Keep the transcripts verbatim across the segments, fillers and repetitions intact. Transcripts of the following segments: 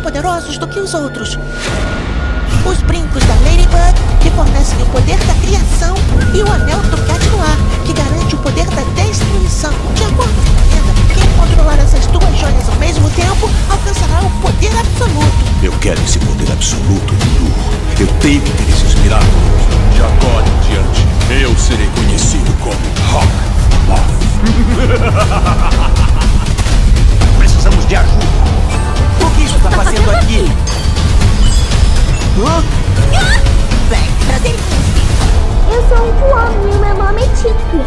poderosos do que os outros. Os brincos da Ladybug, que fornecem o poder da criação, e o anel do Cat Noir, que garante o poder da destruição. De acordo com a lenda, quem controlar essas duas joias ao mesmo tempo alcançará o poder absoluto. Eu quero esse poder absoluto, Dudu. Eu tenho que ter esses milagres. De agora em diante, eu serei conhecido como Rock Moth. Precisamos de ajuda. O que isso está fazendo aqui? Hã? Vem, prazer em conhecer. Eu sou um Kwami e meu nome é Tiki.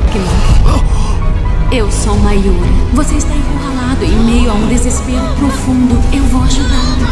Eu sou Mayura. Você está encurralado em meio a um desespero profundo. Eu vou ajudá-lo.